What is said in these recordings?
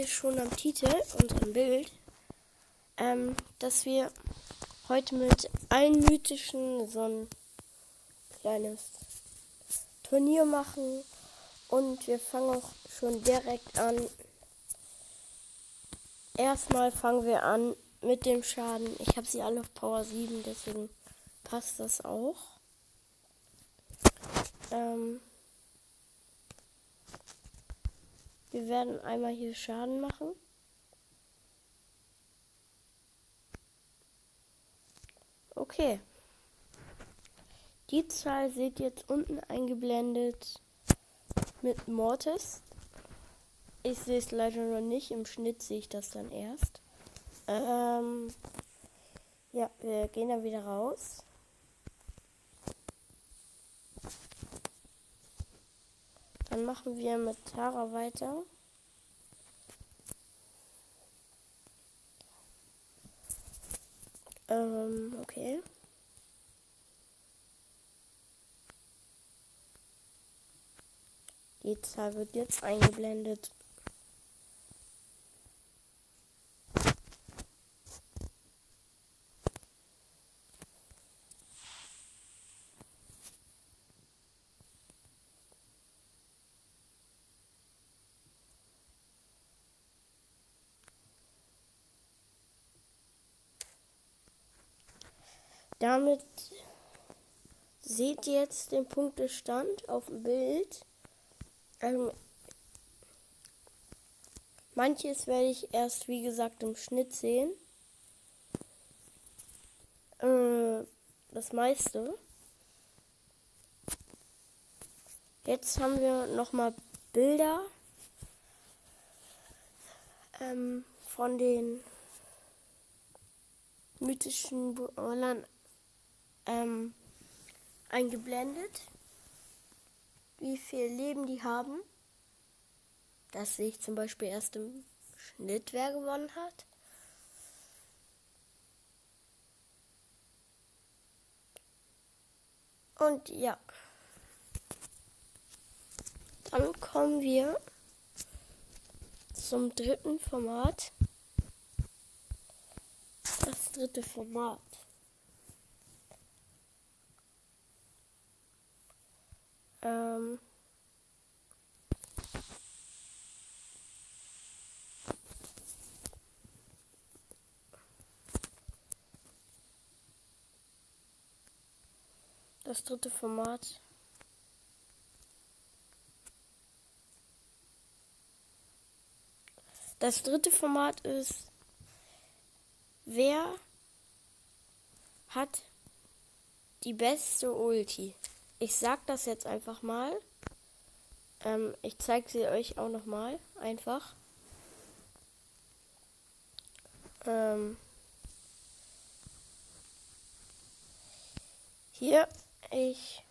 ihr schon am Titel und am Bild, dass wir heute mit allen mythischen so ein kleines Turnier machen. Und wir fangen auch schon direkt an. Erstmal fangen wir an mit dem Schaden. Ich habe sie alle auf Power 7, deswegen passt das auch. Wir werden einmal hier Schaden machen. Okay. Die Zahl seht ihr jetzt unten eingeblendet mit Mortis. Ich sehe es leider noch nicht. Im Schnitt sehe ich das dann erst. Ja, wir gehen dann wieder raus. Dann machen wir mit Tara weiter. Okay. Die Zahl wird jetzt eingeblendet. Damit seht ihr jetzt den Punktestand auf dem Bild. Manches werde ich erst, wie gesagt, im Schnitt sehen. Das meiste. Jetzt haben wir nochmal Bilder von den mythischen Brawlern eingeblendet, wie viel Leben die haben. Das sehe ich zum Beispiel erst im Schnitt, wer gewonnen hat. Und ja, dann kommen wir zum dritten Format. Das dritte Format. Das dritte Format. Das dritte Format ist, wer hat die beste Ulti? Ich sag das jetzt einfach mal. Ich zeige sie euch auch nochmal. Einfach. Hier, ich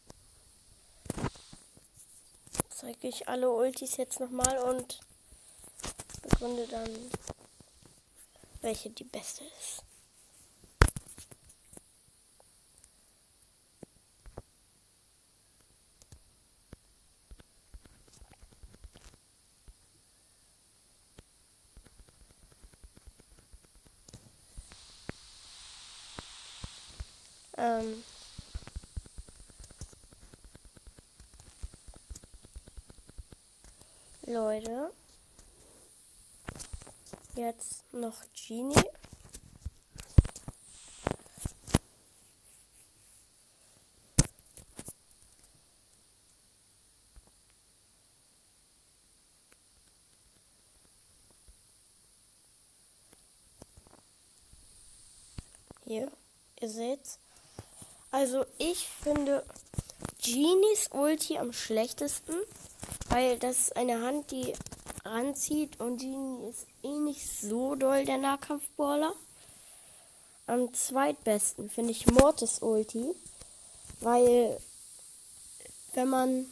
zeige euch alle Ultis jetzt nochmal und begründe dann, welche die beste ist. Leute, jetzt noch Genie. Hier, ihr seht's. Also ich finde Genies Ulti am schlechtesten, weil das ist eine Hand, die ranzieht und Genie ist eh nicht so doll der Nahkampfbrawler. Am zweitbesten finde ich Mortis Ulti, weil wenn man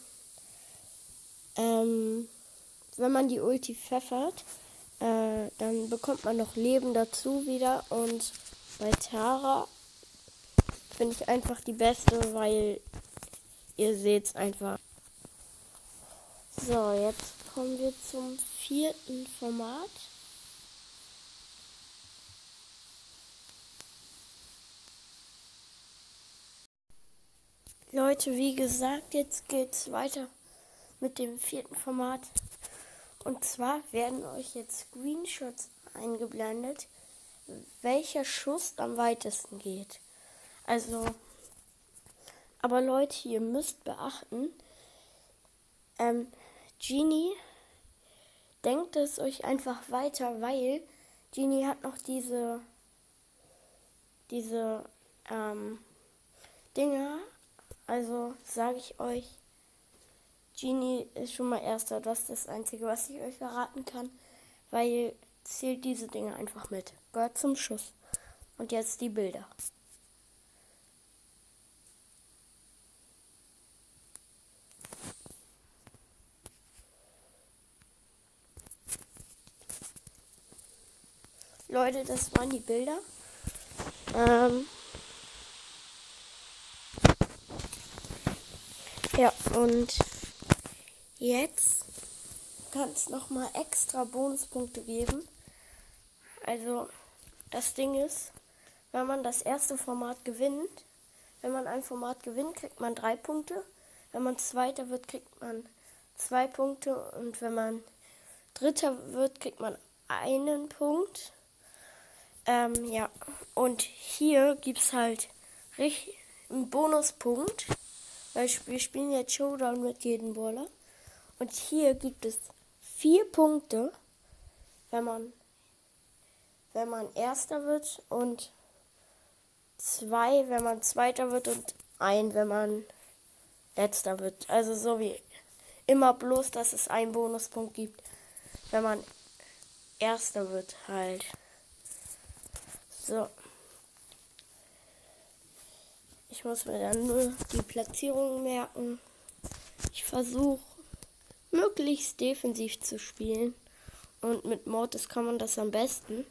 die Ulti pfeffert, dann bekommt man noch Leben dazu wieder, und bei Tara finde ich einfach die beste, weil ihr seht's einfach. So, jetzt kommen wir zum 4. Format. Leute, wie gesagt, jetzt geht's weiter mit dem 4. Format. Und zwar werden euch jetzt Screenshots eingeblendet, welcher Schuss am weitesten geht. Also, aber Leute, ihr müsst beachten, Genie denkt es euch einfach weiter, weil Genie hat noch diese Dinger. Also sage ich euch, Genie ist schon mal Erster. Das ist das Einzige, was ich euch verraten kann, weil zählt diese Dinge einfach mit. Gehört zum Schuss. Und jetzt die Bilder. Leute, das waren die Bilder. Ja, und jetzt kann es nochmal extra Bonuspunkte geben. Also, das Ding ist, wenn man das erste Format gewinnt, wenn man ein Format gewinnt, kriegt man 3 Punkte. Wenn man Zweiter wird, kriegt man 2 Punkte. Und wenn man Dritter wird, kriegt man 1 Punkt. Ja, und hier gibt es halt einen Bonuspunkt, weil wir spielen jetzt Showdown mit jedem Brawler. Und hier gibt es 4 Punkte, wenn man Erster wird, und 2, wenn man Zweiter wird, und 1, wenn man Letzter wird. Also so wie immer, bloß dass es einen Bonuspunkt gibt, wenn man Erster wird halt. So. Ich muss mir dann nur die Platzierung merken. Ich versuche möglichst defensiv zu spielen. Und mit Mortis kann man das am besten.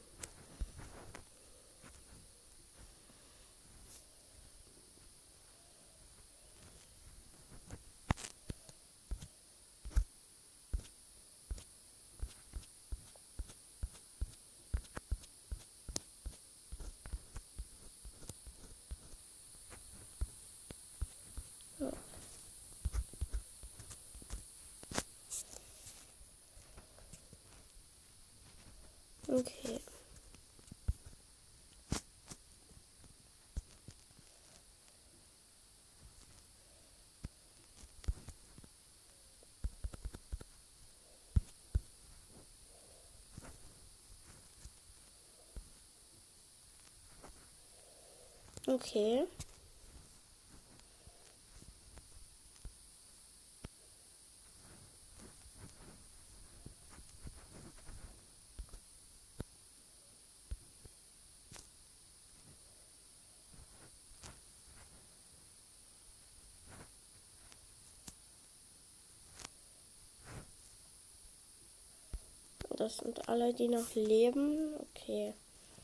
Okay. Okay. Das sind alle, die noch leben. Okay.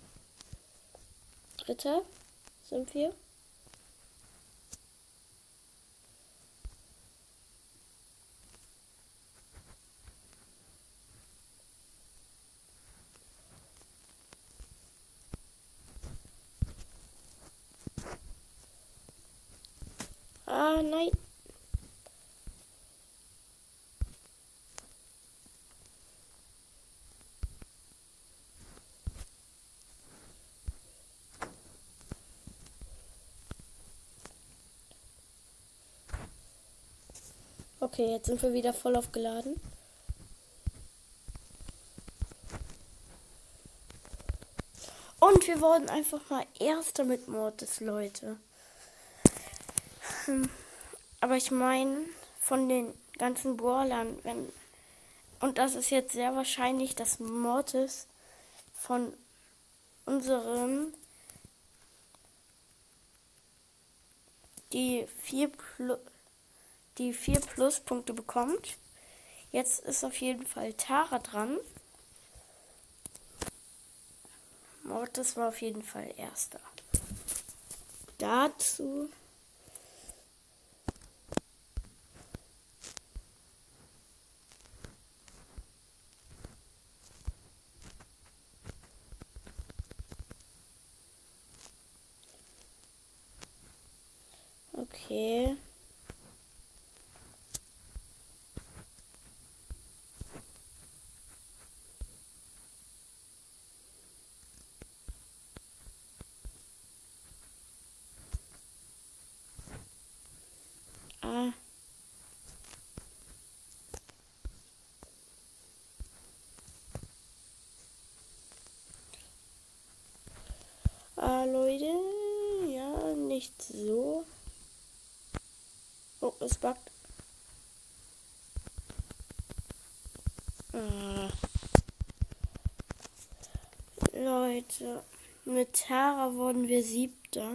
Dritter sind wir. Ah, nein. Okay, jetzt sind wir wieder voll aufgeladen. Und wir wurden einfach mal Erster mit Mortis, Leute. Aber ich meine, von den ganzen Brawlern, und das ist jetzt sehr wahrscheinlich, dass Mortis von unseren die 4 Pluspunkte bekommt. Jetzt ist auf jeden Fall Tara dran. Mortis war auf jeden Fall Erster. Dazu Okay. Ah. Leute. Ja, nicht so. Oh, es buggt. Ah. Leute, mit Tara wurden wir 7.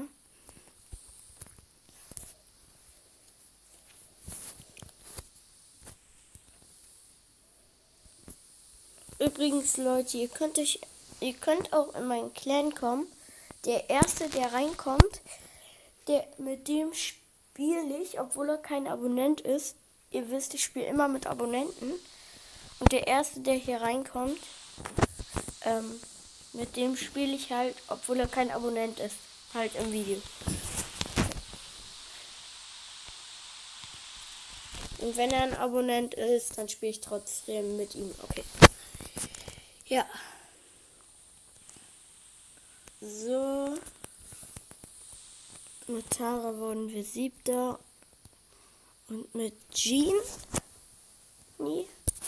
Übrigens, Leute, ihr könnt auch in meinen Clan kommen. Der Erste, der reinkommt, mit dem spiele ich, obwohl er kein Abonnent ist. Ihr wisst, ich spiele immer mit Abonnenten. Und der Erste, der hier reinkommt, mit dem spiele ich halt, obwohl er kein Abonnent ist. Halt im Video. Und wenn er ein Abonnent ist, dann spiele ich trotzdem mit ihm. Okay. Ja. So. Mit Tara wurden wir 7. Und mit Jean. Nie.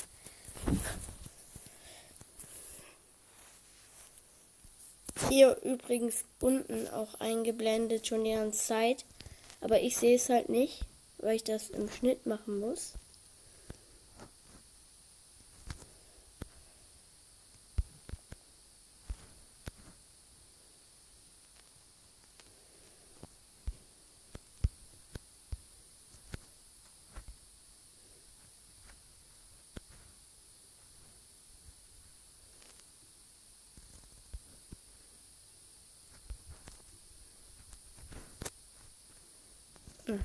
Hier übrigens unten auch eingeblendet schon die ganze Zeit. Aber ich sehe es halt nicht, weil ich das im Schnitt machen muss. Mhm.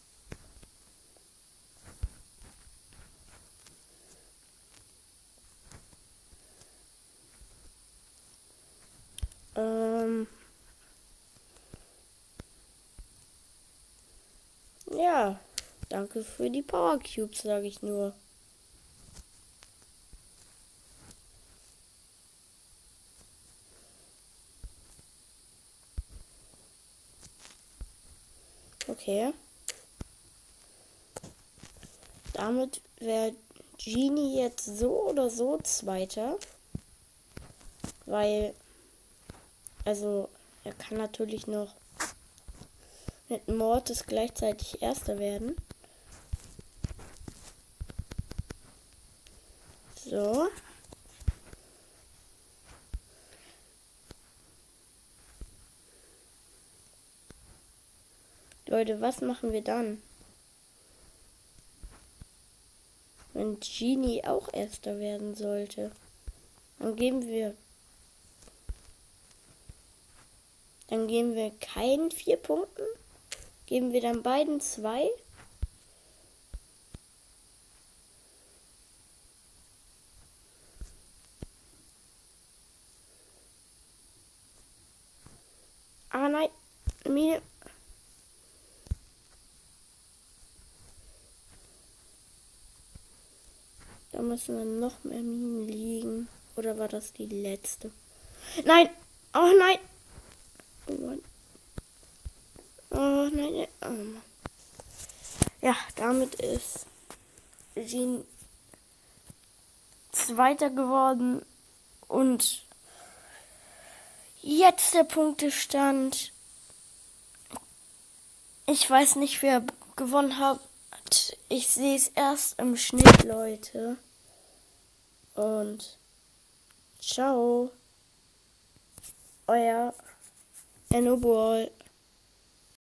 Ja, danke für die Power Cubes, sage ich nur. Okay. Damit wäre Genie jetzt so oder so 2. Weil, also, er kann natürlich noch mit Mortis gleichzeitig 1. werden. So. Leute, was machen wir dann? Wenn Genie auch 1. werden sollte. Dann geben wir keinen 4 Punkten. Geben wir dann beiden 2. Ah nein, Mine. Da müssen dann noch mehr Minen liegen. Oder war das die letzte? Nein! Oh nein! Oh Mann. Oh nein. Oh Mann. Ja, damit ist Jean 2. geworden. Und jetzt der Punktestand. Ich weiß nicht, wer gewonnen hat. Ich sehe es erst im Schnitt, Leute. Und ciao. Euer Ennoball.